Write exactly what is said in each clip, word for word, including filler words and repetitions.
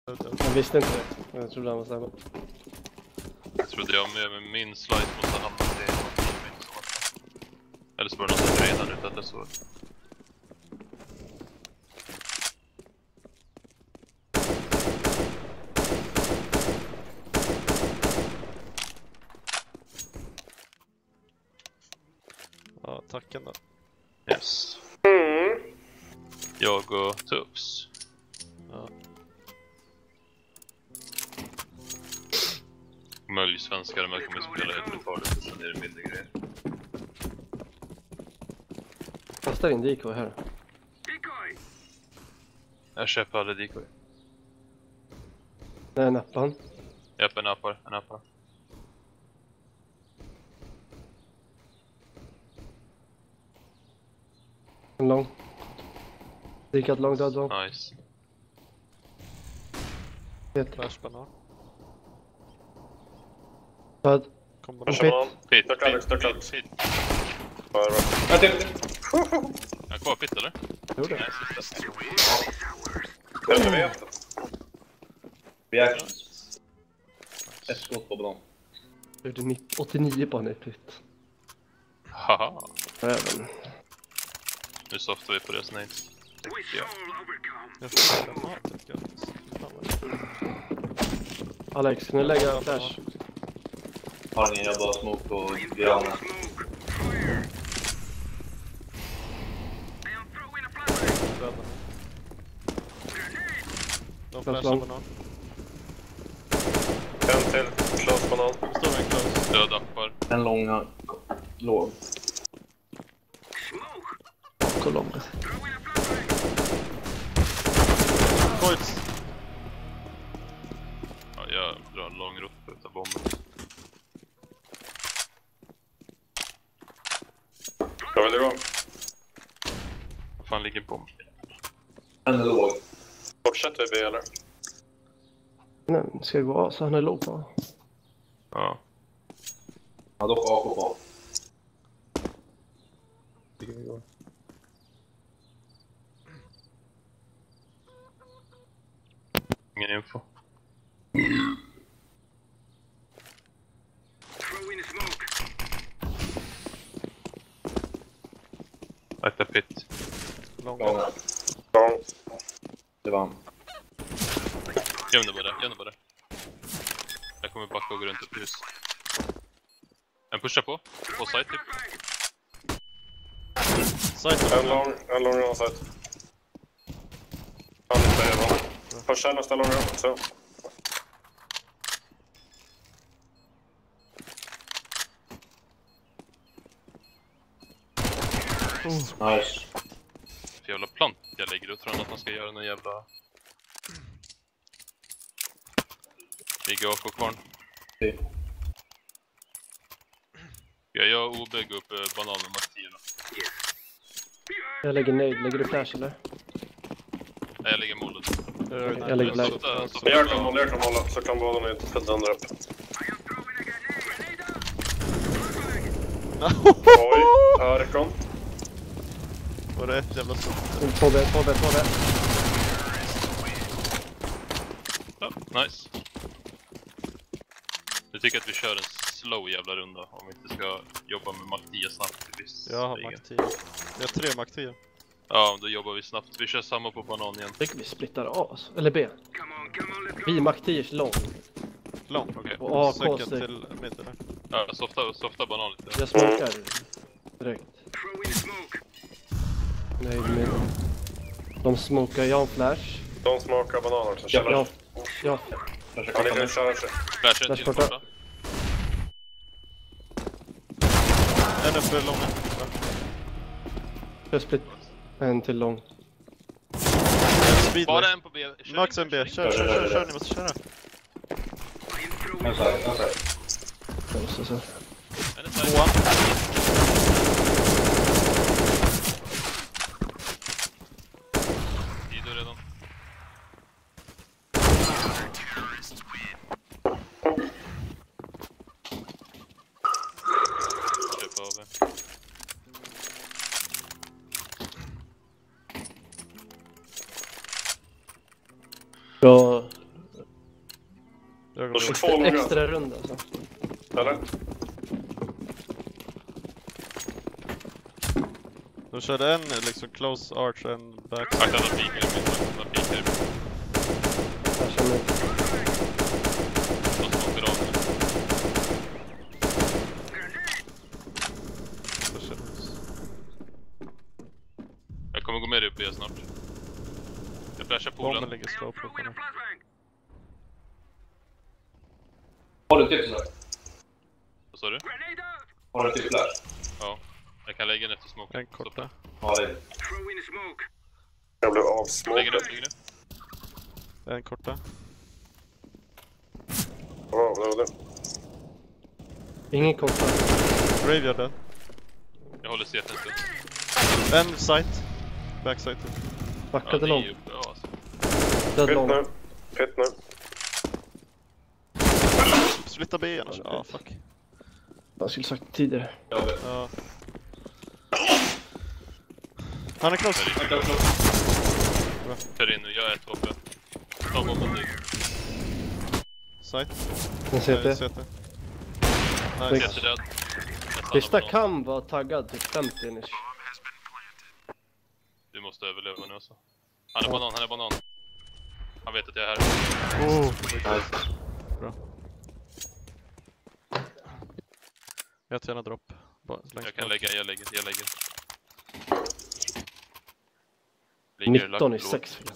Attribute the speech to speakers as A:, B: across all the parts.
A: Jag visste inte det. Jag trodde han var samma.
B: Jag trodde jag med, med min slice måste hamna i någon teammate som att... Eller så var det någon som redan utan att jag såg.
C: Ja, tacken då.
B: Yes.
D: Mm.
B: Jag och Tufs.
C: Ja.
B: Mölj svenskar, men kommer spela helt letardigt och sen är det mindre grejer.
A: Kastar in decoy här.
B: Jag köper aldrig decoy.
A: Det är en appan.
B: Japp, en appar, en appar.
A: En lång. Dikat lång död lång.
B: Nice.
A: Helt
C: Flash banan.
A: död.
C: Kombination.
A: Pit.
D: Banan.
B: Pit,
D: Duck Alex, duck Alex.
B: pit.
D: Bara, bara. Jag till.
B: Jag är kvar pit, eller?
A: Jo det.
B: Nej, sista.
D: Jag vet. Reaction. Ett skott på banan.
A: Det är åttionio på en i pit.
B: Haha.
A: Även.
B: Nu softar vi på deras names. Ja.
C: Jag får den mat, tycker jag. Fan vad det är.
A: Alex, nu lägger jag flash.
D: Har ni jag bara smoke på grannen?
C: Döda. De
A: Flash
C: flashar
A: lång.
C: banan.
D: En till. Close banan.
C: Det står en close.
B: Död appar.
D: En långa. Låg.
A: Och lång.
C: Koits.
B: Ja, jag drar en lång rutt för att ta bomben.
D: Jag vill igång.
B: Vad fan ligger bomben?
D: En låg. Fortsätter vi B eller?
A: Nej, ska jag gå av så han är låg på.
B: Ja.
D: Ja, då får A K på.
B: Ingen info. Akta pit.
C: Lång.
D: Långa. Lång. Det var han.
B: Göm det bara, göm det bara. Jag kommer backa och gå runt ett hus. En pusha på. På side typ.
C: Side
D: En lång, en lång run side. Han är inte hela. Första nästa lång run, så. Nice.
B: För jävla plant jag lägger ut. Tror han att man ska göra någon jävla... Ligger A K-kvarn. Ja, jag och O B går upp eh, banan med max tio då.
A: Jag lägger nade. Lägger du flash eller?
B: Nej, jag lägger målet.
A: Jag lägger flash.
B: Softa, softa.
D: Jag kan hålla, jag kan hålla. Så kan båda ni för den där upp. Oj, Örkon.
C: Var det ett jävla skott?
A: två B, två B, två B.
B: Ja, nice. Jag tycker att vi kör en slow jävla runda om vi inte ska jobba med Mac tio snabbt. Visst,
C: Jag har
B: ingen.
C: Mac tio. Jag har tre Mac tio.
B: Ja, då jobbar vi snabbt. Vi kör samma på banan igen.
A: Jag tycker vi splittar A. alltså. Eller B. Vi Mac tio lång.
C: Lång.
B: Okej.
A: Och A K
C: Söken
A: sig.
C: till mid eller?
B: Ja, softa, softa banan lite.
A: Jag smokar direkt. Nej, men... De smokar, jag har en flash.
D: De smakar bananer också.
A: Ja, ja, ja.
D: Han är nu kör sig.
B: Flash en
A: Flash
B: till
A: borta.
B: borta.
C: En uppe långa.
A: Jag split. En till lång.
C: En speedway.
B: Bara en på B. Kör
C: Max
B: in,
C: en B.
B: kör in.
C: Kör, kör, kör, kör. Ni måste köra.
D: En side, en side.
A: Så, så.
B: En är side.
C: Tvåa.
B: Tido redan. Köpa av det.
A: Jag
C: Ögonblick.
D: Två långa.
A: Extra runda alltså.
D: Eller?
C: De körde en liksom close arch och en back.
B: Akta de pikar i mitten. De pikar i mitten.
A: Jag känner inte.
B: De smakar av nu.
C: Det känns.
B: Jag kommer gå med upp igen snart. Jag flashar
C: Bomben
B: poolen.
C: ligger slow på honom.
D: Har du tips nu?
B: Vad sa du?
D: Har du tips där?
B: Ja. Jag kan lägga den efter smoke.
C: En korta.
D: Ja, det är. Jag blev
B: Lägger
D: avsmokad.
B: upp, lägger upp.
C: En korta.
D: Ja, det var det.
A: Ingen korta.
C: Graveyard den.
B: Jag håller C T en stund.
C: En sight. Backside.
A: Backade
B: Ja,
A: långt.
B: det är ju bra alltså.
A: Död
D: Pitt
A: långt.
D: nu. Pitt nu.
C: Splitta B annars. Ja, fuck.
A: Jag skulle sagt tidigare.
D: Jag vet.
C: Ja. Han är close.
B: Kör in nu, jag är ett H P. Ta bomben nu.
C: Sight.
A: En C T.
C: C T.
B: C
C: Nice.
B: T död.
A: Sista kan vara taggad typ femtio ish.
B: Du måste överleva nu alltså. Han är banan, han är banan. Han vet att jag är här.
C: Oh. Bra. Jag tar gärna dropp. Bara längst
B: Jag kan
C: bak.
B: lägga, jag lägger, jag lägger. Ligger
A: nitton i
B: lagt
A: sex fick jag.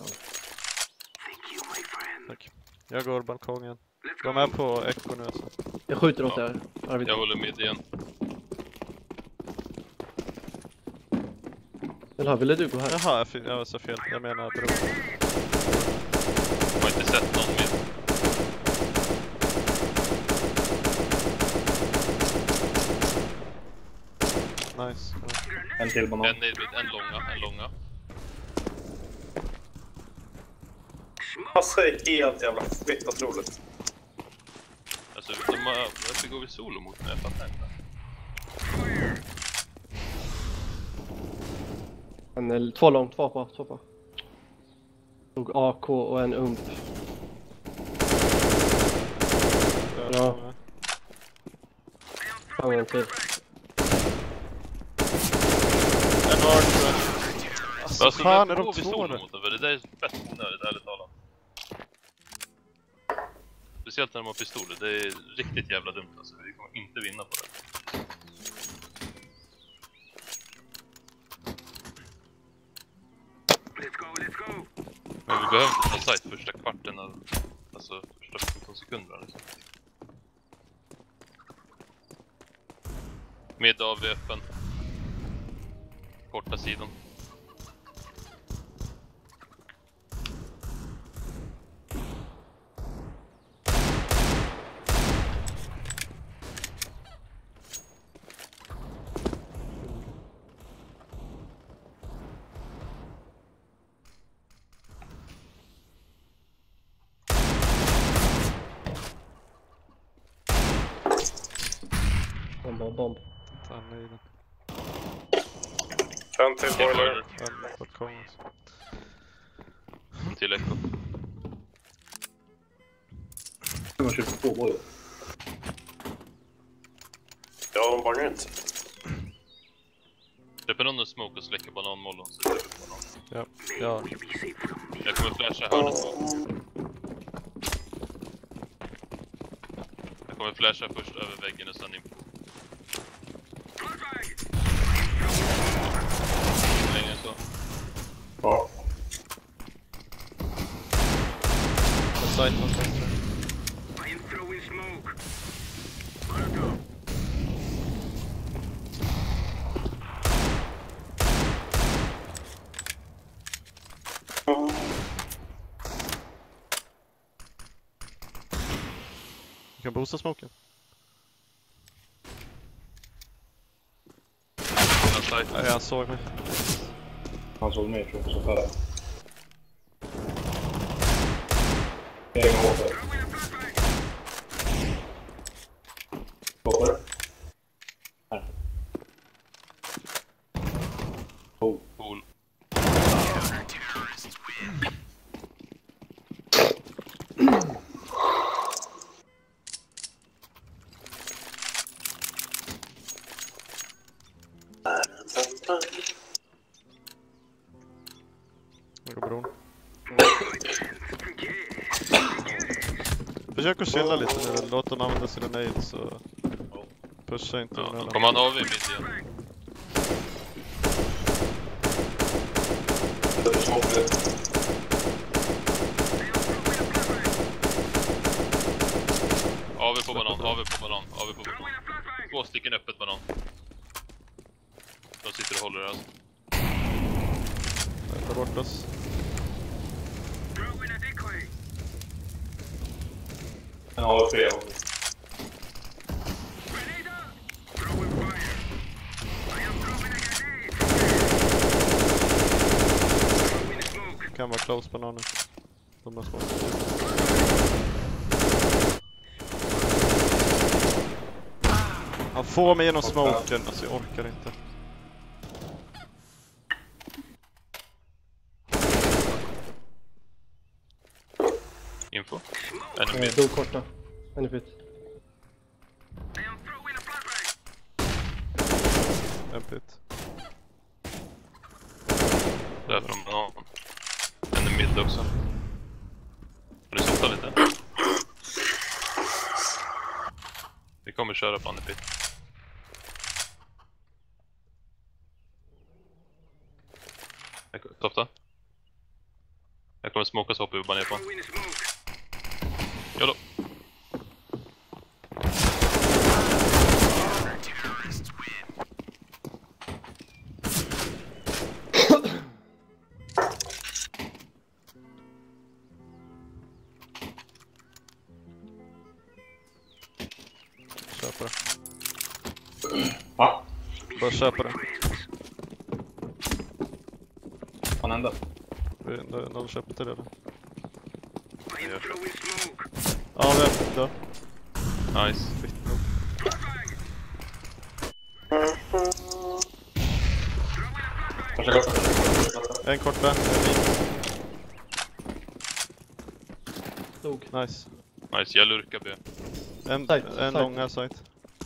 C: Tack. Jag går balkongen. De är på Echo nu alltså.
A: Jag skjuter åt
B: Ja.
A: er. Arvid.
B: Jag håller mid igen.
A: Eller ville du gå här?
C: Jaha, jag, fin- jag sa fel. Jag menar bro.
B: Jag har inte sett någon mid.
C: Nice.
D: En till banan.
B: En mid, en långa, en långa.
D: Alltså, det är helt jävla fett otroligt.
B: Alltså, de har, varför går vi solo mot mig? Jag fattar inte.
A: En, eller två långt, två på, två på. Tog A K och en ump. Ja. Fan, en till.
C: En arch.
B: Alltså,
C: fan, är
B: varför
C: de
B: går vi
C: två
B: solo
C: där?
B: mot dem? För det där är fett onödigt, ärligt talat. Speciellt när de har pistoler. Det är riktigt jävla dumt alltså. Vi kommer inte vinna på det. Men vi behöver inte ta sight första kvarten av, alltså första femton sekunderna liksom. Med A V öppen. Korta sidan.
A: Bomb, bomb, bomb.
C: Fan, nej, den.
D: En till boiler.
C: En balkong alltså.
B: En till echo.
D: Jag har köpt två boiler. Ja, de bangar inte.
B: Släpper någon en smoke och släcker bananmollon så det är banan.
C: Ja. Ja.
B: Jag kommer flasha hörnet på. Jag kommer flasha först över väggen och sen in på. Längre så.
D: Ja.
C: En sight någonstans. Du kan boosta smoken.
B: Sight.
C: Nej, han såg mig.
D: Han såg mig, tror jag, så färre. Egen åter. Åter. Här. Oh.
B: Cool.
C: Försök att chilla lite nu, låt dem använda sina nails och pusha inte.
B: Ja,
C: ja,
B: kommer han av i mid igen? A V på banan, A V på banan, A V på banan. Två stycken öppet banan. De sitter och håller det alltså.
C: Ta bort oss.
D: En A V tre.
C: Kan vara close bananen. De är små. Han får mig genom smoken, alltså jag orkar inte.
B: Info. En
A: Eh,
B: mid.
A: Dog korta. En i pit.
C: En pit.
B: Där från banan. En i mid också. Har du softat lite? Vi kommer köra på en i pit. Softa. Jag kommer smoka så hoppar vi bara ner på. Jodå.
C: Köpa det.
D: Va?
C: Bara köpa det.
D: Vad hände?
C: Vi- De, de köper till det redan.
B: Jag kör.
C: Ja, vi är då.
B: Nice.
C: En korta, en vit.
A: Dog.
C: Nice.
B: Nice, jag lurkar B.
C: En,
A: Site,
C: en
A: site.
C: långa site.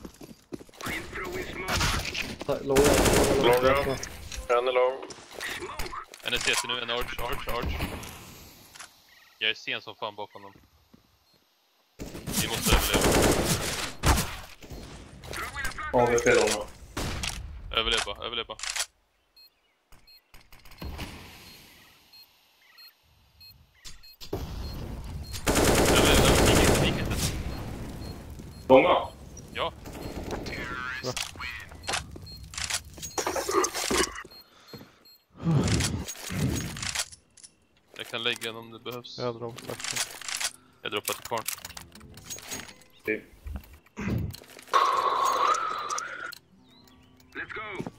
A: Ta- Långa, långa, långa.
D: Långa. En är lång.
B: En är C T nu, en arch, arch, arch. Jag är sen som fan bakom dem. Vi måste överleva.
D: A V tre långa.
B: Överleva, överleva. Överleva, vika inte, vika inte.
D: Långa?
B: Ja. Jag kan lägga den om det behövs.
C: Jag drar faktiskt.
B: Jag droppar till kvarn.
D: Typ.
E: Let's go.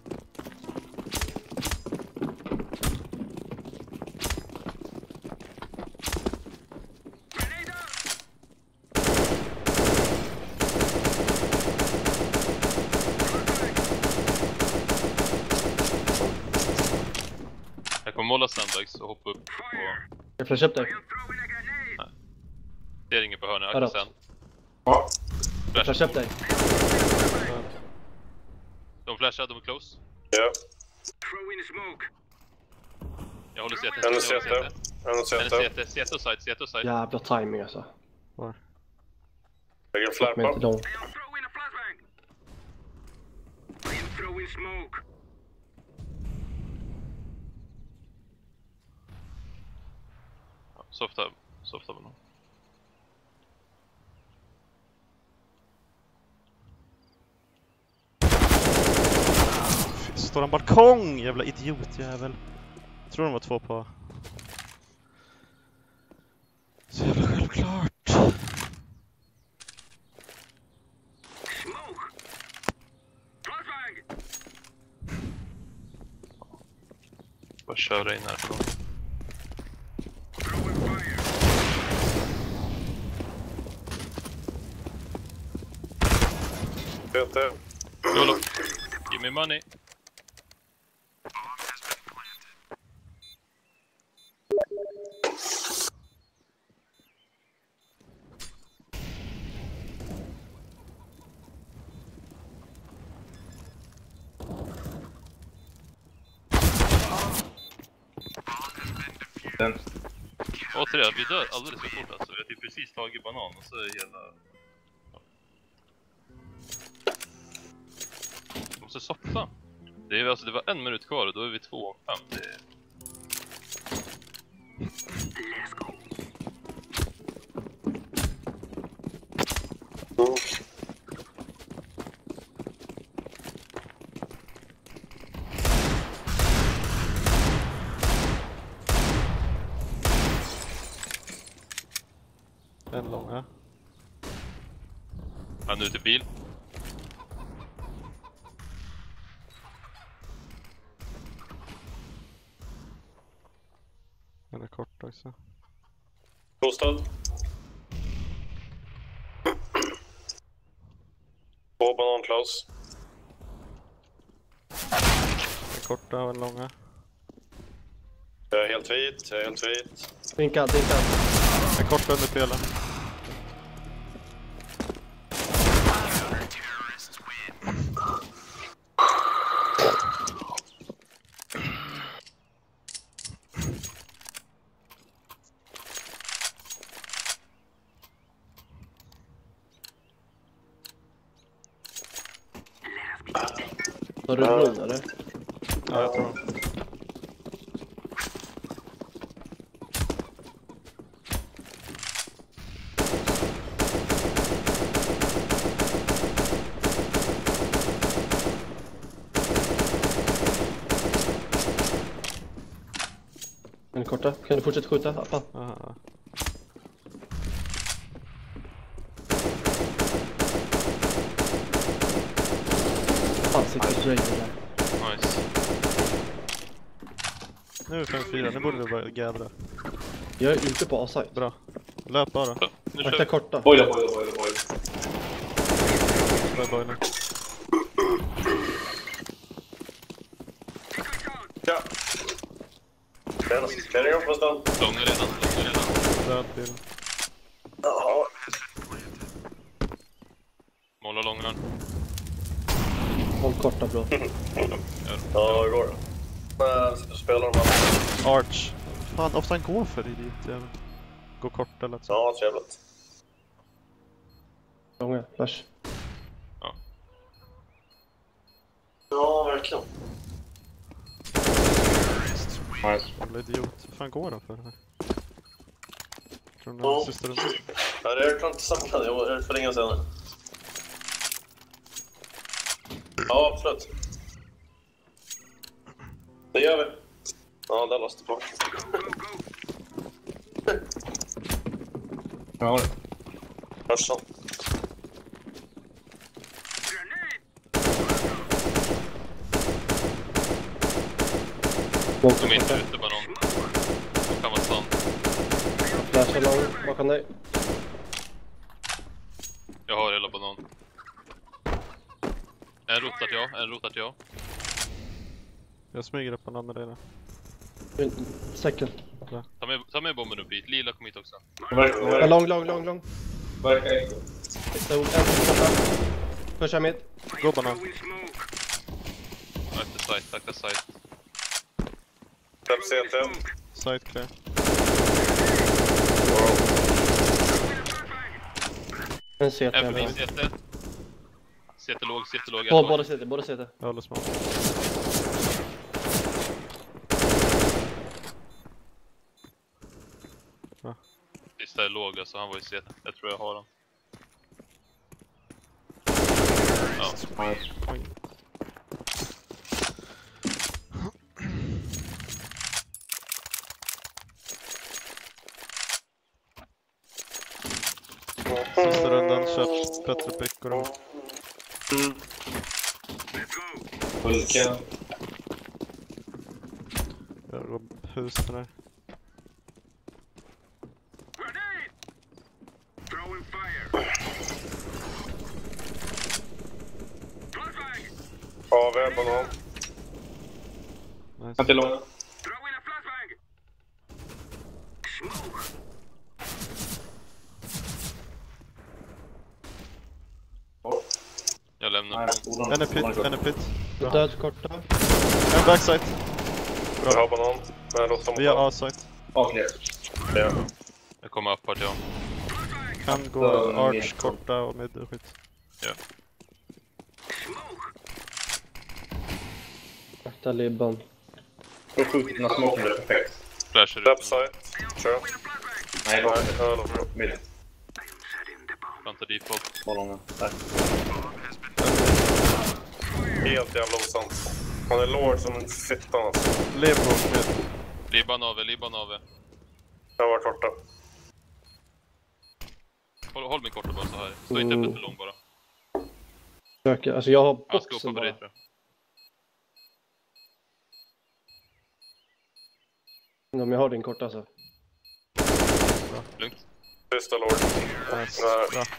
B: Jag kommer måla sandbags och hoppa upp på...
A: Jag flashar upp dig.
B: Det är inget på hörnet,
A: Här
B: akta sen.
D: Ja.
A: Jag flashar upp dig.
B: De flashar, de är close.
D: Ja.
E: Throw in smoke.
B: Jag håller C T.
D: En är C T. En är
B: En
D: C
B: är
D: T.
B: C T, C T och side, C T och side.
A: Jävla timing alltså.
D: Lägger en
A: Släpp mig inte
D: flärpa.
A: dem.
E: I am throwing a flashbang. I am throwing smoke.
B: Softa, softa på någon.
C: Står en balkong, jävla idiotjävel. Jag tror de var två på. Så jävla självklart.
E: Smoke. Flashbang.
B: Bara köra in här på dem.
E: Throwing fire.
D: C T.
B: YOLO. Give me money.
D: Den.
B: Återigen, vi dör alldeles för fort alltså. Vi har typ precis tagit banan och så är hela... Jag måste softa. Det, är, alltså, det var en minut kvar och då är vi två och fem. Det är...
E: Let's go.
C: En långa.
B: Han är ute i bil.
C: Den är kort också.
D: Bostad. Två banan, Klaus.
C: En korta och en långa.
D: Jag är helt vit, jag är helt vit.
A: Drinkad, drinkad.
C: En korta under pelen.
A: Har du brun eller?
C: Ja, jag tror.
A: En korta. Kan du fortsätta skjuta? Appa.
C: Aha.
A: Fan, sitter i Raider där.
B: Nice.
C: Nu är det fem fyra, nu borde vi börja gaddra.
A: Jag är ute på A-site.
C: Bra. Löp bara.
B: Så, nu kör
A: Akta
B: vi.
A: korta.
D: Boiler, boiler, boiler, boiler.
C: Bra boiler.
D: Ja. Spänning upp på stan.
B: Långa redan, långa redan.
C: Död bil.
D: Jaha.
B: Måla långa.
A: Håll korta bra.
D: Ja, hur går det? Men spelar de här?
C: Arch. Fan, ofta han går för idiot. Jävel. Gå kort eller så.
D: Ja, trevligt.
A: Långa, flash.
D: Ja, verkligen. Nice.
C: Jävla idiot. Vad fan går han för här? Tror du
D: Ja.
C: den sista rundan?
D: Ja, det är klart inte samlad. Jag vill förlänga senare. Ja, absolut. Det gör vi. Ja, där låste på. Ja, det. Hörs så.
A: Smoke
B: De är inte
A: korta.
B: ute banan. De kan vara stann.
A: Flashar lång bakom dig.
B: Jag har hela banan. En rotat jag, en rotat jag.
C: Jag smyger upp på den andra delen.
A: Second.
B: Ta med, ta med bomben upp hit. Lila kom hit också.
A: Ja, lång, lång, lång, lång.
D: Verkar inte.
A: Stod en korta. Pusha mid.
C: Gå banan.
B: Akta site, akta site.
D: fem C T.
C: Side clear.
A: En C T.
B: En förbi
A: eller?
B: C T. C T låg, C T låg.
A: Båda båda C T, båda C T.
C: Jag håller smak.
B: Sista är låg, alltså han var i C T. Jag tror jag har den. Ja.
C: Oj. Sista rundan kört Petter Pick och de.
D: Hulken.
C: Jag går husen där.
E: Throwing fire. Flashbang.
D: Ja, vi är banan.
C: Nice.
D: Till lång.
E: Throwing a flashbang. Smoke.
B: Jag lämnar på.
C: En är pit, en är pit.
A: Död korta.
C: En backside.
D: Vi har banan. Men låt dem
C: Vi har A-side.
D: Ja, clear. Ja.
B: Jag kommer upp vart jag.
C: Kan gå arch korta och mid och skit.
B: Ja.
A: Akta libban.
F: Då skjuter den här smoken där perfekt.
B: Flashar
D: Step
B: ut.
D: side. Kör.
F: Nej, då
D: Nej, hör dem.
F: mid.
B: Planta default.
F: Var långa. Där.
D: Helt jävla osant. Han är lord som en fittan alltså.
C: Lev på mid.
B: Libban av, libban av.
D: Jag var korta.
B: Håll, håll mig korta bara så här. Stå inte öppet för lång bara.
A: Försöker, alltså jag har
B: Jag ska
A: boxen
B: hoppa på dig
A: bara.
B: tror jag.
A: Om jag har din korta alltså.
B: Lugnt.
D: Tysta lord.
C: Nice.
D: Nej.
C: Bra.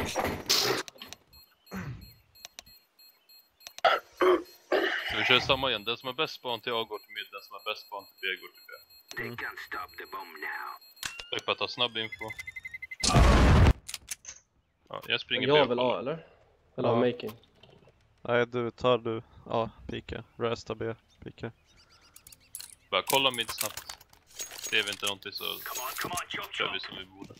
B: Så vi kör samma igen. Den som är bäst spawn till A går till mid. Den som är bäst spawn till B går till B.
E: They can't stop the bomb now.
B: Jag får ta snabb info. Ja, jag springer
A: Jag
B: B
A: har
B: och
A: väl A
B: kollar.
A: eller? Eller
C: Ja.
A: A making.
C: Nej, du tar du. Ja, pika. Resta B, pika.
B: Bara kolla mid snabbt. Ser vi inte någonting så
E: Come on, come on, chop
B: kör
E: chop.
B: vi som vi borde.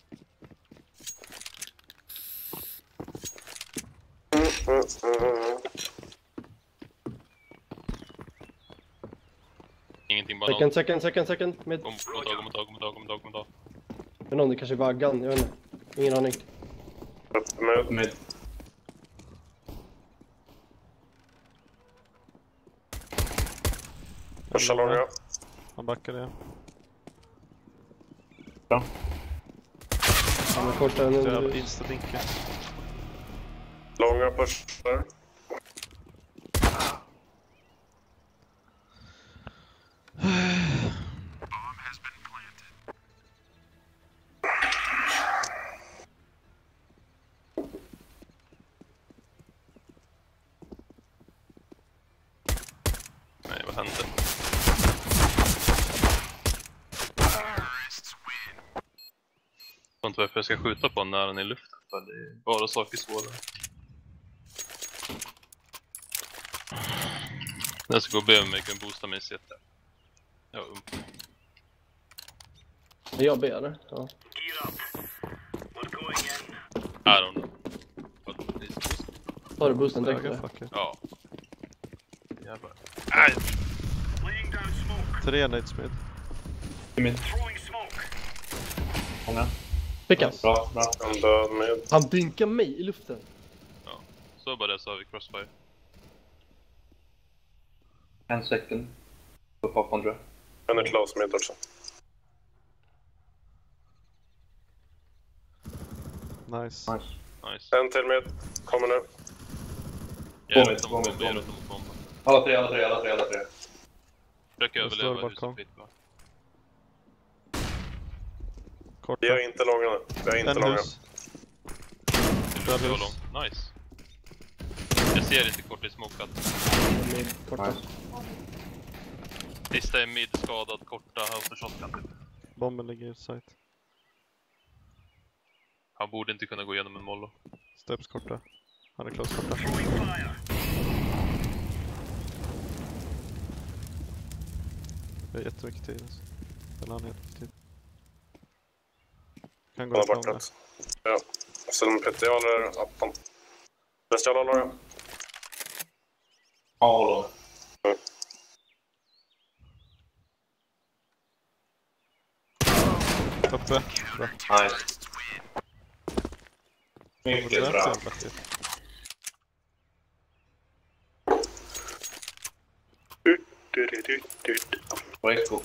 B: Ingenting banan.
A: Second, second, second, second. Mid.
B: Kom, kom tag, kom tag, kom tag, kom tag, kom tag.
A: Men någon, det kanske är vaggan, jag vet inte. Ingen aning.
D: Upp med.
F: Mid.
D: Pusha långa.
C: Han backar det.
F: Bra.
A: Han är kortare än
C: Jävla
A: en...
C: insta-dinka.
D: Långa pushar.
B: Nej, vad hände? Jag vet inte varför jag ska skjuta på när han är i luften. För det är bara saker svårare. Jag ska gå och be om jag kan boosta mig i C T. Ja, um.
A: Det är jag B eller? Ja.
E: Gear up. We're going in.
B: I don't know. What is this?
A: Tar du boosten direkt
C: Höga,
A: eller?
C: fuck it.
B: Ja. Jävlar. Nej!
E: Laying down smoke.
C: Tre nades mid.
F: Mid.
E: Throwing smoke.
F: Många.
A: Pickas.
F: Bra, bra.
D: En död med.
A: Han dinkar mig i luften.
B: Ja. Så bara det så har vi crossfire.
F: En second. På popcorn tror jag.
D: En är close med också.
C: Nice.
F: Nice.
B: Nice.
D: En till med. Kommer nu.
B: Jag
F: Två
B: är
F: mid,
B: runt
F: två
B: om
F: mid,
B: bomben,
F: två
B: jag är
F: mid.
B: runt om bomben.
F: Alla tre, alla tre, alla tre, alla tre.
B: Försök
C: Jag står
B: överleva
C: bakom.
B: huset fritt va.
C: Korta.
D: Vi är inte långa nu. Vi är inte
C: En
D: långa.
C: hus.
B: Det var
C: hus.
B: långt. Nice. Jag ser inte kort i smokat.
A: Mid, korta.
F: Nice.
B: Sista är mid, skadad, korta, han för shotgun typ.
C: Bomben ligger i site.
B: Han borde inte kunna gå igenom en mollo.
C: Steps korta. Han är close korta.
E: Throwing fire.
C: Det är jättemycket tid alltså. Eller han är jättemycket tid. Kan gå
D: Han
C: ut
D: har varit
C: långa.
D: rätt. Ja. Sen Petter, jag håller appan. Resten jag håller.
F: Ja, håll on.
C: Uppe. Bra.
F: Nice. Mycket
C: Ordentligt
F: bra.
C: jävla shit.
F: Och Echo.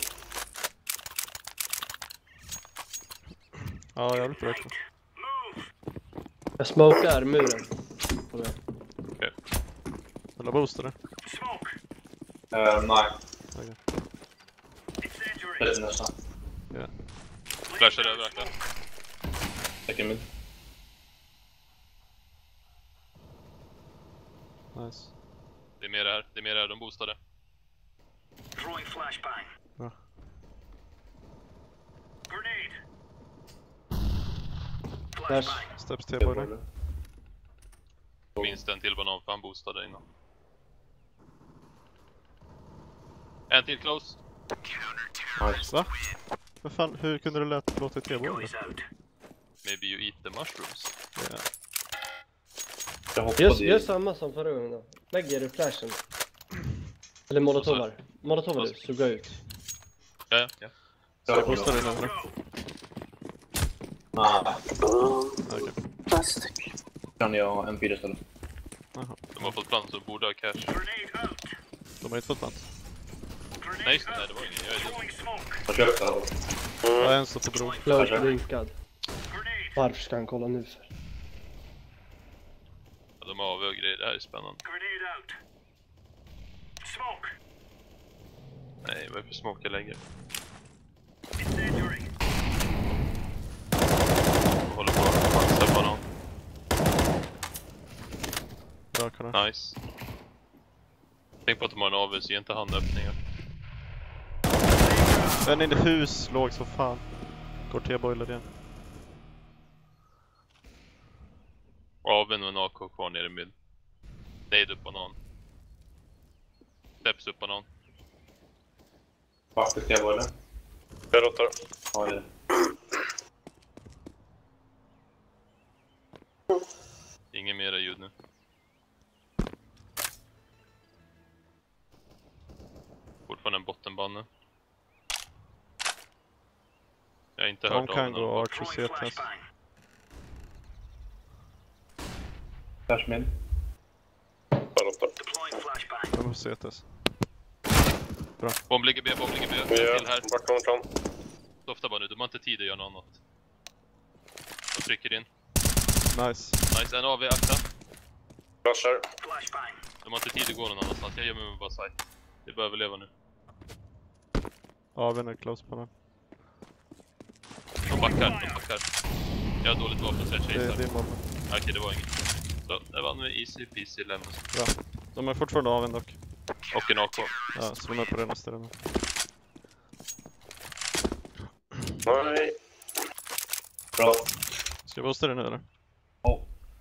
C: Ja, jag vill på Echo.
A: Jag smokar muren. På det.
B: Okej.
C: Eller boostade.
E: Smoke.
F: Uh, nej.
C: Okej.
E: Incendiary.
F: Det är nästan.
C: Ja.
B: Flashar över akta.
F: Second mid.
C: Nice.
B: Det är mer här, det är mer här, de boostade.
E: Throwing flashbang.
C: Bra.
E: Grenade.
A: Flash.
E: Flashbang.
C: Steps T-boiler.
B: Minst en till banan för han boostade innan. En till close.
F: Nice.
C: Va? Men fan, hur kunde du lät, låta T-boy?
B: Maybe you eat the mushrooms.
C: Ja.
F: Jag hoppade
A: Just,
F: i...
A: gör samma som förra gången då. Lägger du flashen. Eller molotovar. Molotovar du, suga ut.
B: Ja, ja, ja.
C: Ska jag posta det nu eller?
F: Ah,
C: Okej.
F: kan jag ha en fyra istället?
C: Jaha.
B: De har fått plan så borde ha cash.
C: De har inte fått plant.
B: Nej, just det, nej, det var ingen. Jag är det.
F: Jag köpte den.
C: Ja, en står på bro.
A: Float blinkad. Varför ska han kolla nu för?
B: Ja, de har A V och grejer, det här är spännande. Nej, vad är det för smoke jag lägger? Jag håller på att maxa banan.
C: Bra kanal.
B: Nice. Tänk på att de har en A V så ge inte handöppningar.
C: En in i hus låg så fan. Går T-boiler igen.
B: A V:n och en A K kvar nere i mid. Nade upp banan. Steps upp banan.
F: Vart fick jag bollen?
D: Jag rotar.
F: Ja, det.
B: Ingen mera ljud nu. Fortfarande en bottenbanne. Jag har inte
C: De
B: hört av
C: kan
B: någon.
C: gå Archer C-test.
F: Flash min.
D: Jag rotar.
C: De har C-test.
B: Bomb ligger B, bomb ligger B.
D: Ja,
B: Till här.
D: bakom plan.
B: Dofta bara nu, de har inte tid att göra något annat. De trycker in.
C: Nice.
B: Nice, en A V akta.
D: Flashar.
B: De har inte tid att gå någon annanstans. Jag gör mig med bara side. Vi behöver överleva nu.
C: Aven är close på den.
B: De backar, de backar. Jag har dåligt vapen så jag
C: Det är
B: chasear.
C: din bomben.
B: Okej, det var inget. Så, det var nu easy peasy lämnas.
C: Bra. De är fortfarande Aven dock.
B: Och en A K.
C: Ja, så de är på rena ställen.
D: Nej.
F: Bra.
C: Ska jag boosta den nu eller?
F: Oh.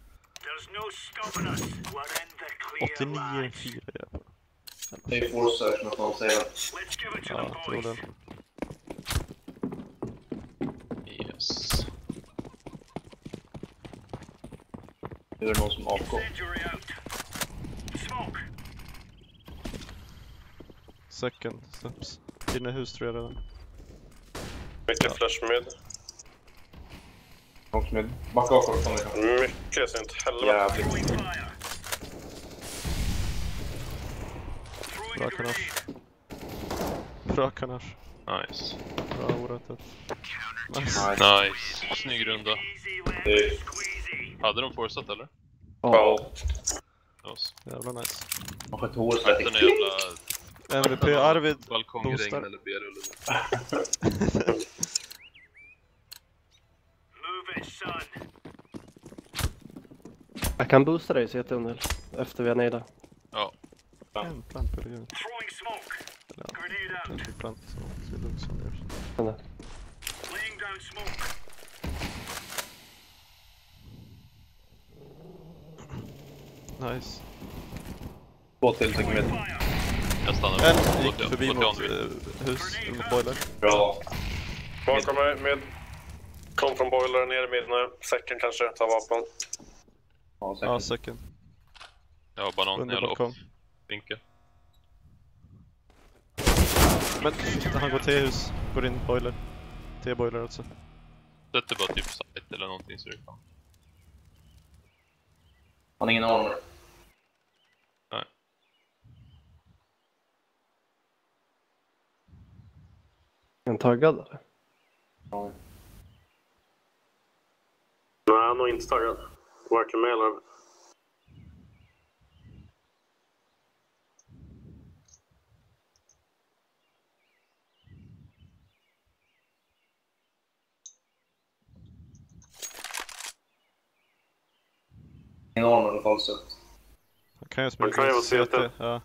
C: åttionio fyra jävlar.
F: Det är forcer som jag får säga.
C: Ja, tror det.
B: Yes.
F: Nu är det någon som A K.
C: Second steps. Inne i hus tror jag redan.
D: Mycket flash mid.
F: Någon som är... Backa A K från mig.
D: Mycket, så inte helvete.
F: Jävligt.
C: Bra kanage. Bra kanage.
B: Nice.
C: Bra orättet. Nice.
F: Nice.
B: Nice. Snygg runda.
F: Det är...
B: Hade de forcat eller?
F: Ja.
B: Yes.
C: Jävla nice.
F: Man får ett hål så
B: Den är jävla
C: M V P Arvid
B: balkongregn
C: boostar.
B: eller B-rulle.
A: Jag kan boosta dig C T under. Efter vi har nejda.
B: Ja.
C: En plant på det. Eller ja, inte plant så ska det lugnt som det görs.
A: Den där.
C: Nice.
F: Två till tycker jag.
B: Jag stannar.
C: En gick
B: Åt-
C: förbi
B: åt
C: mot
B: Jan.
C: eh, hus, mot boiler.
F: Bra.
D: Bakom mig med. Kom från boiler ner i mid nu. Second kanske, ta vapen.
F: Ja,
C: Ja,
F: säkert.
C: second.
B: Jag har banan.
C: Under
B: Jag har
C: balkong.
B: lock. Vinka.
C: Men han går T-hus. Går in boiler. T-boiler alltså.
B: Sätter bara typ sight eller någonting så du kan.
F: Han har ingen armor.
B: Nej.
A: En taggad eller?
F: Ja.
D: Nej, han är nog inte taggad. Varken med eller...
F: Ingen armor i alla fall så.
C: Han kan ju
D: Han kan ju vara
C: smyga
D: C T.
C: Ja.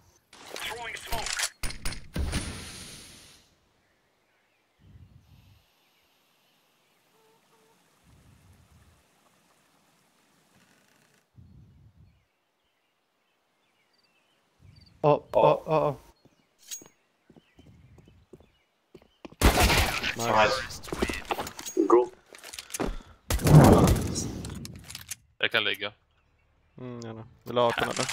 A: Ja, ja, ja.
F: Nice.
D: Go.
B: Jag kan lägga.
C: Mm, gärna. Vill du ha akon eller?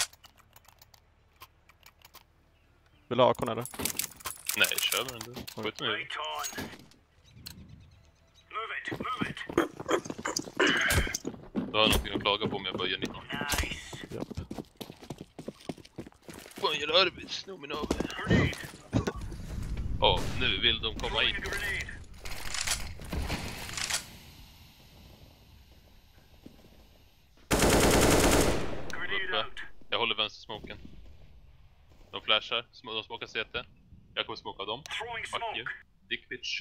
C: Vill du ha akon eller?
B: Nej, kör med den du. Skjut mig.
E: Right on. Move it, move it.
B: Du har någonting att klaga på om jag böjer nitton.
E: Nice.
C: Japp.
B: Vad gör arbetsnomen av?
E: Grenade.
B: Ja, nu vill de komma
E: Throwing
B: in.
E: a grenade. Grenade
B: Uppe.
E: out.
B: Jag håller vänster smoken. De flashar, Sm- de smokar C T. Jag kommer smoka dem.
E: Throwing
B: Fuck you.
E: smoke.
B: Dick bitch.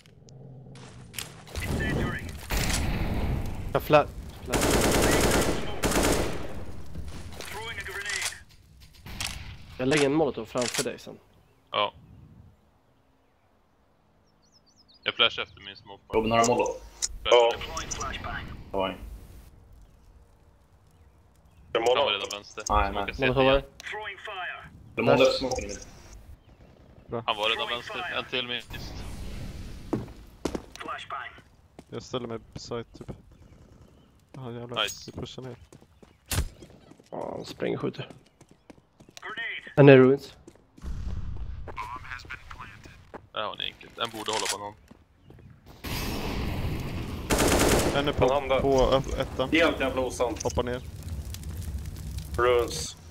E: Incendiary.
A: Jag flat. flat.
E: Smoke. Throwing a grenade.
A: Jag lägger en molotov framför dig sen.
B: Ja. Jag flashar efter min smoke.
F: Robin, några mål då?
D: Ja.
E: Deploying flashbang.
F: Oj.
D: Jag
B: Han var
D: målar.
B: redan vänster.
F: Nej,
B: Smokar
F: nej.
B: C T
A: Molotov
B: igen.
A: var.
E: Throwing fire.
F: De målar upp smoken i mitt.
B: Han var redan vänster. En till minst.
E: Flashbang.
C: Jag ställer mig beside typ. Ja jävlar,
B: Nice.
C: vi pushar ner.
A: Ja, han springer och skjuter.
E: Grenade.
A: En är ruins.
B: Ja, det är enkelt. En borde hålla på någon.
C: En är
D: Han
C: på,
D: hamnar.
C: på ö- ettan.
D: Helt jävla osant.
C: Hoppar ner.
D: Runes.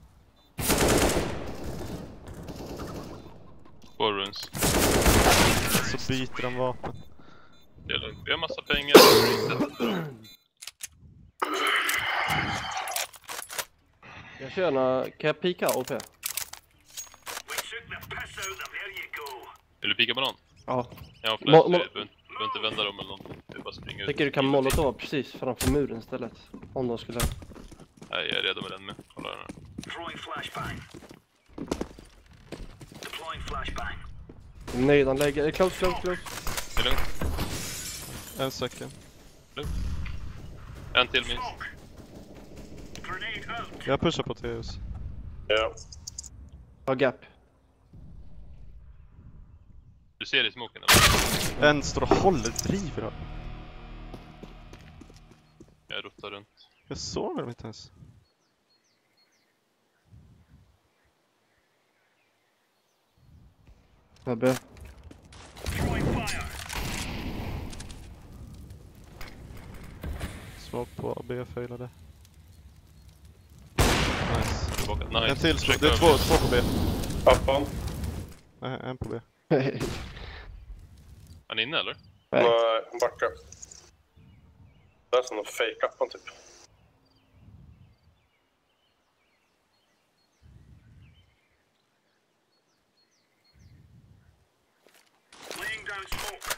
B: Två runs.
C: Så byter de vapen.
B: Det är lugnt. Vi har massa pengar.
A: Jag kör några... Kan jag pika O P?
E: We took the piss out of them. There you go.
B: Vill du pika på någon?
A: Ja.
B: Jag har
A: Mo-
B: flash.
A: mo-
B: Du behöver inte- behöver inte vända dem eller någonting. Du bara springer ut.
A: Tycker du kan molotova precis framför muren istället. Om de skulle...
B: Nej, jag är redo med den med. Kolla den här.
E: Throwing flashbang. Deploying flashbang.
A: Nej, de lägger... Close, close, close.
B: Det är lugnt.
C: En second.
B: En till minst.
E: Smoke. Grenade out.
C: Jag pushar på T S.
D: Ja.
A: Ja, gap.
B: Du ser det i smoken eller?
C: En står och håller, driver då.
B: Jag ruttar runt.
C: Jag såg dem inte ens.
A: Jag ber.
E: Throwing fire.
C: Smoke på A B failade. Nice.
B: Tillbaka. Nice.
C: En till smoke.
B: Check
C: Det är
B: över.
C: två, två på B.
D: Appan.
C: Nej, en på B.
B: Han är inne eller?
A: Nej.
D: Nej, hon backar. Det är som en fake-appan typ.
E: Laying down smoke.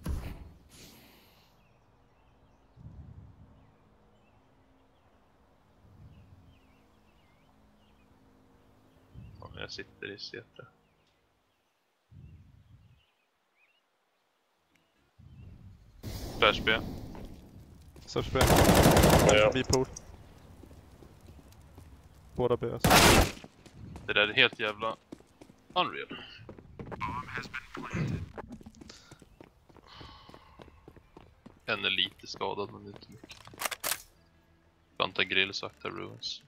B: Ja, jag sitter i C T. Flash B.
C: Search B.
D: Ja.
C: B-pool. Båda B alltså.
B: Det där är helt jävla unreal. En är lite skadad men inte mycket. Vanta grill sakta ruins.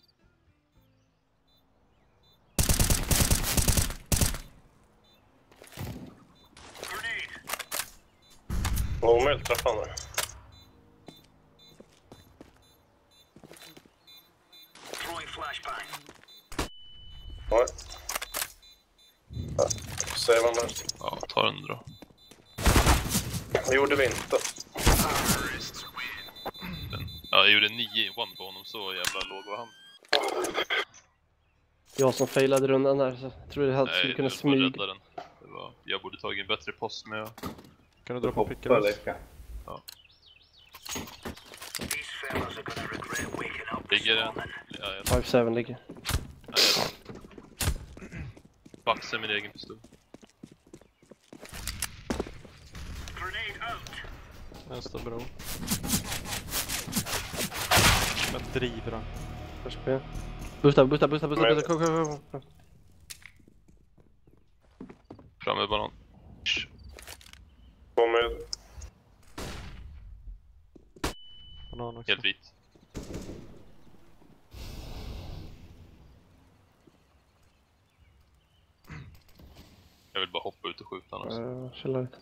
E: Grenade.
D: Omöjligt träffa honom.
E: Throwing flashbang.
D: Nej. Ja. Säger man där.
B: Ja, ta den då.
D: Det gjorde vi inte.
B: Den. Ja, jag gjorde nio i one på honom, så jävla låg var han.
A: Jag som failade rundan där, så jag tror jag hade skulle
B: Nej,
A: kunna
B: jag bara
A: smyga.
B: rädda den. Det var, jag borde tagit en bättre post med.
C: Kan du dra på
F: Hoppa
C: picken?
F: eller eka?
E: These fellas are gonna regret waking up this
B: Ligger den?
E: morning.
B: Ja, jag,
A: five seven ligger.
B: nej, jag baxar min egen pistol.
E: Grenade out.
C: Nästa bro. Men driver han.
A: Först B. Busta, busta, busta, busta,
D: Men-
A: busta. Kom, kom, kom, kom.
B: Fram med banan.
D: Två med.
C: Banan också.
B: Helt vit. Jag vill bara hoppa ut och skjuta honom.
A: Uh, chilla lite.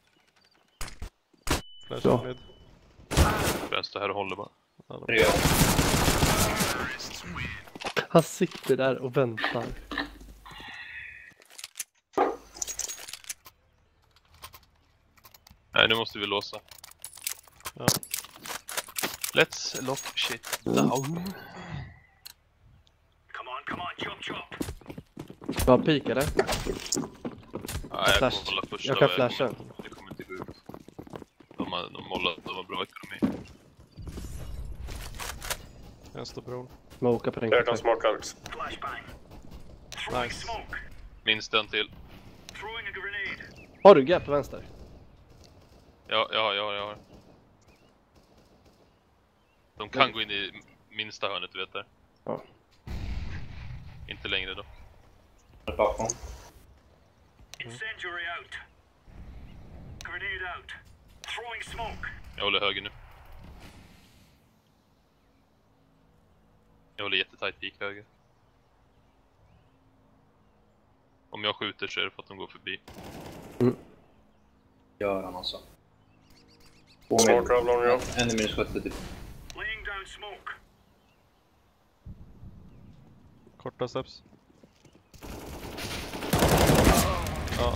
C: Flash
A: Ja.
C: mid.
B: Jag står här och håller bara.
C: Ja, de...
F: Tre.
A: Han sitter där och väntar.
B: Nej, nu måste vi låsa.
C: Ja.
B: Let's lock shit down.
E: Come on, come on, chop chop.
A: Bara pika det.
B: Ja, jag
A: Flash.
B: kommer hålla första.
A: Jag kan
B: och
A: flasha.
B: kommer- Det kommer inte gå ut. De har, de mollar, de har bra ekonomi.
C: Vänster bron.
A: Smoka på den.
D: Jag kan smaka Alex.
E: Flashbang. Throwing
C: Nice.
E: smoke.
B: Minst en till.
E: Throwing a grenade.
A: Har du gap på vänster?
B: Ja, ja, ja, ja. De kan gå in i minsta hörnet, du vet där.
A: Ja.
B: Inte längre då.
F: Plattform.
E: Incendiary out. Grenade out. Throwing smoke.
B: Jag håller höger nu. Jag håller jättetajt peak höger. Om jag skjuter så är det för att de går förbi.
F: Gör han alltså. Två med.
D: Smoke av lång, ja.
F: En i minus sjuttio typ.
E: Laying down smoke.
C: Korta steps. Ja,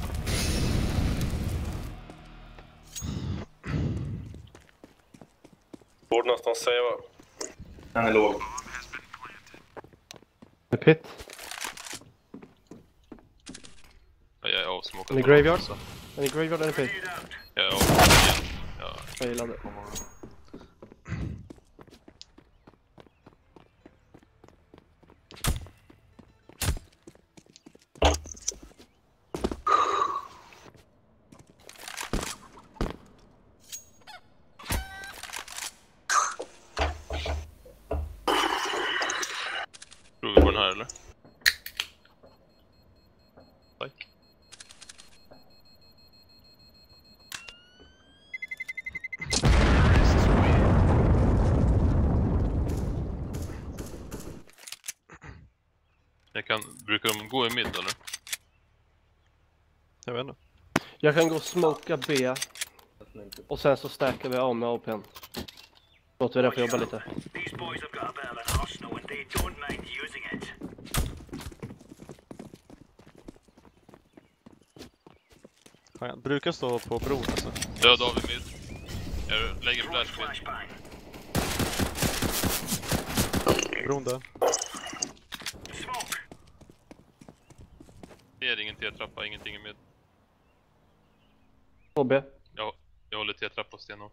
D: Borde nästan savea.
F: Han är låg.
A: Med pit.
B: Ja, jag är avsmokad.
A: En i graveyard. En i graveyard, en i pit.
E: Grenade out.
B: Jag är avsmokad igen. Ja,
A: Jag gillade.
B: tror vi på den här eller? Tack. Jag kan, brukar de gå i mid eller?
C: jag vet inte.
A: Jag kan gå och smoka B. Och sen så stackar vi av med A P:n. Låter vi det få jobba lite.
E: These boys have got a bit of an arsenal and they don't mind using it.
C: Han brukar stå på bron alltså.
B: Död av i mid. Jag lägger
E: Throwing
B: flash mid.
E: flashbang.
C: Bron där.
E: Smoke.
B: Ser ingen T-trappa, ingenting i mid.
A: Och B.
B: Jag, jag håller T-trappa stenhårt.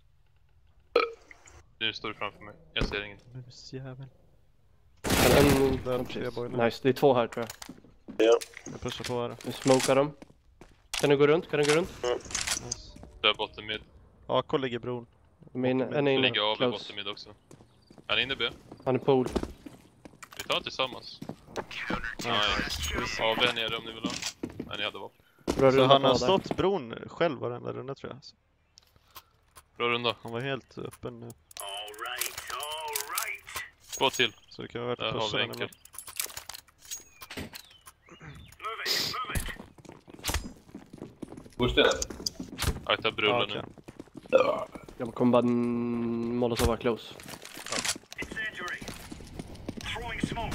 B: Nu står du framför mig. Jag ser ingenting.
C: Musjävel.
A: En, en,
C: Där,
A: en,
C: tre boiler.
A: nice, det är två här tror jag.
D: Ja.
C: Jag pushar på här.
A: Vi smokar dem. Kan du gå runt? Kan du gå runt?
C: Nice.
B: Död botten mid.
C: A K ligger bron.
A: Min, en är
B: Jag
A: inne.
B: ligger av i
A: Close.
B: botten mid också. Han är inne B.
A: Han är pool.
B: Vi tar tillsammans. Nice. A B är nere om ni vill ha. Nej, ni hade vapen.
A: Bra
C: Så
A: runda
C: han
A: på
C: har
A: där.
C: stått bron själv varenda runda tror jag.
B: Bra runda.
C: Han var helt öppen nu.
E: All right, all right.
B: Två till.
C: Så det kan vara värt
B: Där
C: att
B: har
C: pusha
B: vi
C: den
B: enkelt.
E: Move it, move it.
F: Boosten.
B: Akta brullen
C: Ja,
B: nu.
C: okej.
A: Jag kommer bara mm, molotova close.
E: Incendiary. Throwing smoke.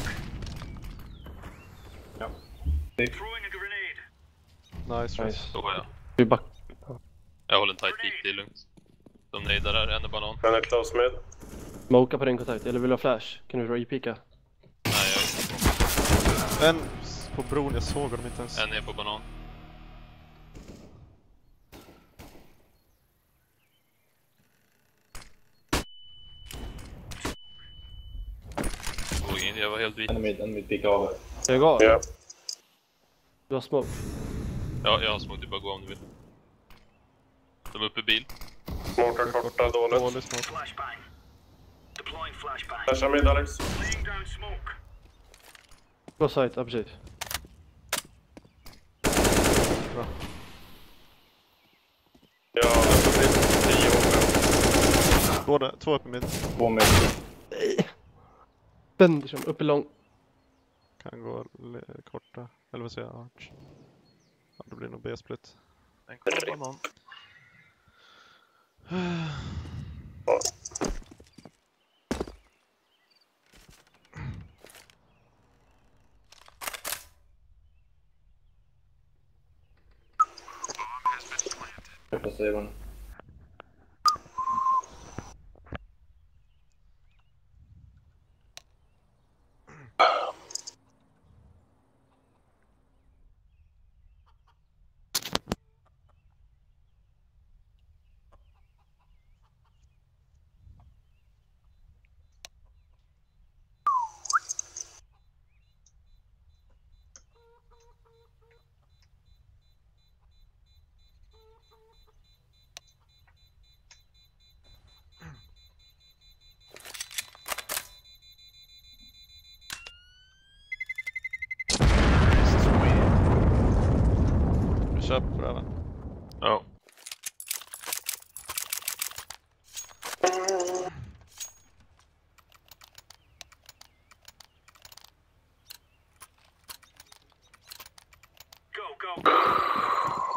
F: Ja.
E: Throwing a grenade.
C: Nice, nice.
A: Nice.
B: Så var jag.
A: Vi back.
B: Jag håller en tight peak, det är lugnt. De nejdar där, en är banan.
D: Han är close mid.
A: Smoka på din kontakt. Eller vill du ha flash? Kan du re-pika?
B: Nej, jag
C: En på bron, jag såg dem inte ens.
B: en är på banan. Såg in, jag var helt vit.
F: En mid, en mid pick av.
A: Jag går.
D: Ja.
A: Du har smoke.
B: Ja, jag har små typ bara gå om du vill. De är uppe i bil.
D: Smokar korta dåligt.
C: Dålig smoke.
E: Flashbang. Deploying flashbang.
D: Flasha mid Alex.
E: Laying down smoke.
A: Gå site, ja precis.
C: Båda, två uppe med.
F: Två med.
A: Vänder sig om, uppe lång.
C: Kan gå le- korta. Eller vad säger jag? Arch. Ja, det blir nog B-split.
B: En kvar banan.
F: Jag får se vad.
C: Vi köper på det här, va?
B: Ja.
E: Go, go, go.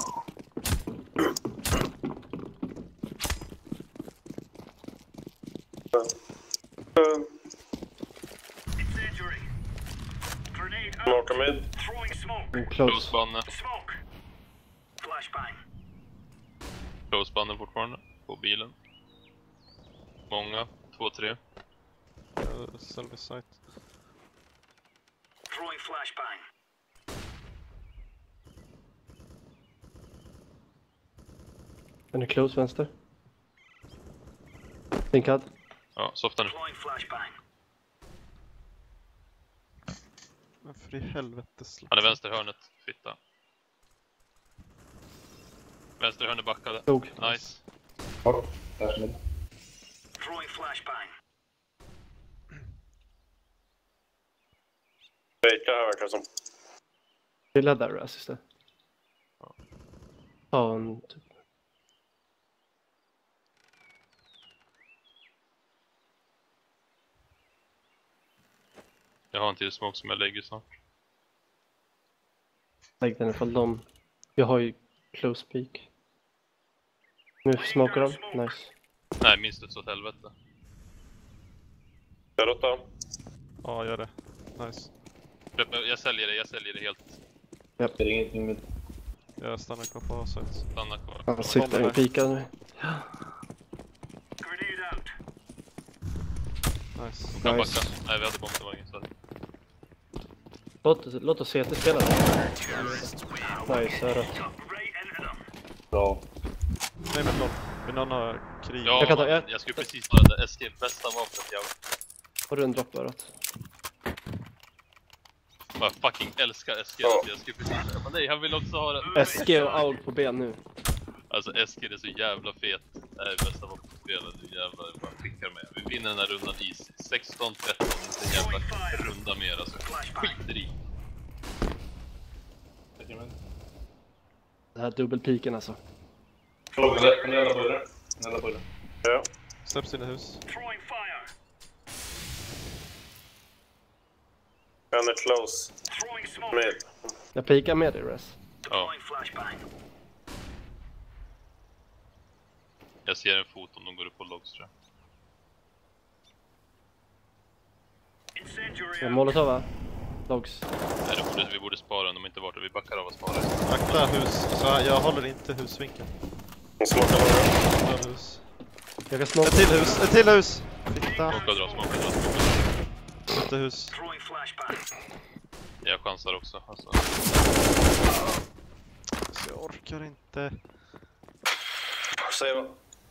E: Incendiary. Grenade out.
D: Smoka mid.
E: Throwing smoke.
A: Oh,
B: Close
A: close.
B: banne.
E: Smoke. Flashbang.
B: Close banne fortfarande. På bilen. Många. Två, tre.
C: Uh, Selby site.
E: Throwing flashbang.
A: Den är close vänster. Thinkad.
B: Ja, softa nu.
E: Deploying flashbang.
C: Men för i helvete släpp.
B: Han är vänster hörnet. Fitta. Vänster hörnet backade.
A: Dog.
B: Nice.
F: Kort. Flash mid.
E: Throwing flashbang.
D: Fejka här verkar det som.
A: Vi laddar Raz istället. Ja, en typ.
B: Jag har en till smoke som jag lägger snart.
A: Lägg den ifall de... Jag har ju close peak. Nu smokar de. Nice.
B: Nej, minst ett så åt helvete.
D: Jag rottar.
C: Ja, gör det. Nice.
B: Jag, jag säljer det, jag säljer det helt.
F: Det är ingenting med.
C: Jag stannar kvar på A-site.
B: Stanna kvar.
A: Han sitter och pikar nu.
E: Grenade out.
C: Nice.
B: Kan
A: Nice.
B: backa. Nej, vi hade bomb till vagnen. Så.
A: Låt, låt oss se att det spelar. Nice, örat.
E: Right into them.
F: Bra.
C: Nej men noll. Vill någon ha krig?
B: Ja,
A: Jag kan ta-
B: jag,
A: jag-
B: skulle precis ta det. S G, bästa vapnet jag
A: Har du en dropp örat?
B: bara fucking älskar S G.
D: Ja.
B: Alltså, jag skulle precis köpa nej, han vill också ha det.
A: S G och out på ben nu.
B: Alltså S G är så jävla fet. Det här är bästa vapnet i spelet. Du jävlar, bara skickar med. Vi vinner den här rundan i sexton tretton. Inte en jävla runda mer alltså. Skiter i.
A: Det här dubbelpiken alltså.
F: Fråga det. Kan du alla bullar? Kan du alla bullar?
D: Ja.
C: Släpps in i hus.
E: Throwing fire.
D: En är close.
E: Throwing smoke.
D: Mid.
A: Jag pikar med dig Raz.
E: Deploying flashbang.
B: Jag ser en fot om de går upp på logs tror jag.
E: Incendiary
A: Jag
E: out.
A: målet av va? Logs.
B: Nej, det borde, vi borde spara om de inte varit där. Vi backar av och sparar.
C: Akta hus. Så här, jag håller inte husvinkeln.
D: De smakar några.
C: Dör hus.
A: Jag kan
C: Ett
A: smoka.
C: till hus. Ett till hus. Fitta.
B: Smoka dra, smoka dra, smoka dra.
C: Inte hus.
E: Throwing flashbang.
B: Jag chansar också. Alltså.
C: Så jag orkar inte.
D: Säg vad.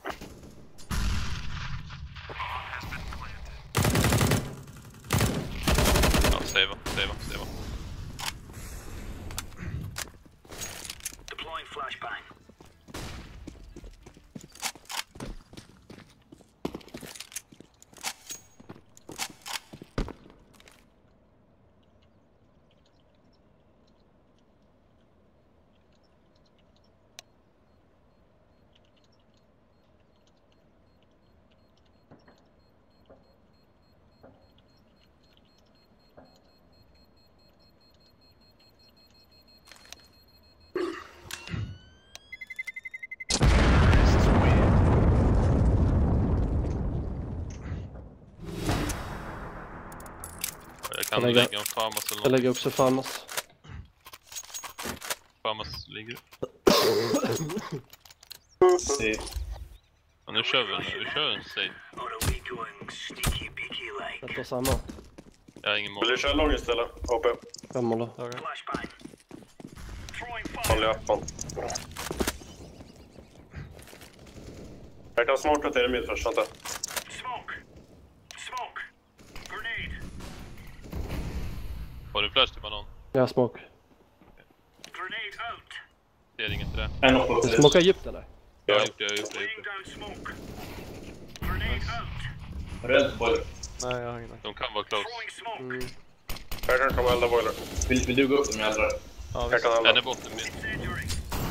B: Ja, savea, savea, savea.
E: Deploying flashbang.
B: Kan du
A: lägger-
B: lägga en Famas eller
A: Jag
B: något?
A: lägger också Famas.
B: Famas ligger.
F: Safe.
B: Ja, nu kör vi nu. Vi kör en safe.
E: Or are we going sneaky beaky like?
A: Jag tar samma.
B: Jag har ingen mål.
D: Vill du köra lång istället? O P.
A: Fem mål då.
C: Okej.
E: Flashbang. Throwing fire.
D: Vanliga appan. Jag kan smarta till er mid först, vänta.
E: Smoke. Smoke. Grenade.
B: Har du flash till banan?
A: Jag har smoke.
E: Grenade out.
B: Ser inget till det.
F: En upp
A: Du
F: upp.
A: smokar djupt eller?
B: Jag har
D: Ja.
B: gjort det, jag har gjort det. Jag har
E: Laying
B: gjort det.
E: down smoke. Grenade out.
F: Rädd boiler.
C: Nej, jag har ingen.
B: De kan vara close.
E: Throwing smoke.
A: Mm.
D: Jag kan komma och elda boiler.
F: Vill, vill du gå upp om jag eldar?
C: Ja,
D: Jag
C: visst.
D: kan elda.
B: En är botten mid.
E: Incendiary.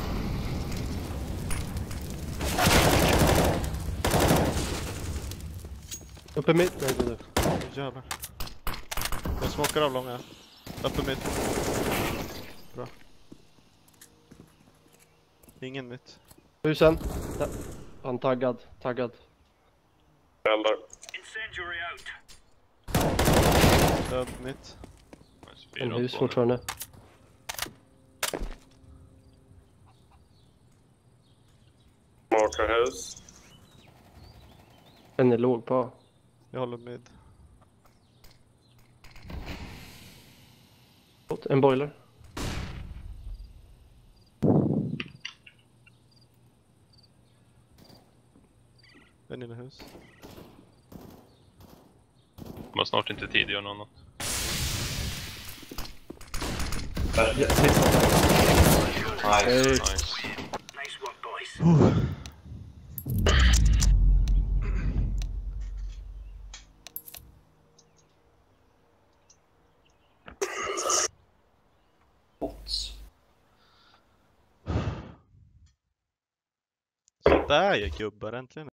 A: Uppe mitt. Nej, går du.
C: Åh, jävlar. Jag smockar av långa. Uppe mitt. Bra. Ingen mitt.
A: Husen. Där. Han taggad. Taggad.
D: Jag eldar.
E: Incendiary out.
C: Död mitt.
B: Nice, fyra
A: En
B: åt
A: hus
B: banan.
A: fortfarande.
D: Smarta hus.
A: En är låg på.
C: Jag håller mid.
A: En boiler.
C: En inne i hus.
B: De har snart inte tid att göra något annat.
F: Nice.
B: Nice.
E: Nice work, boys.
F: Bots.
C: Där är gubbar äntligen.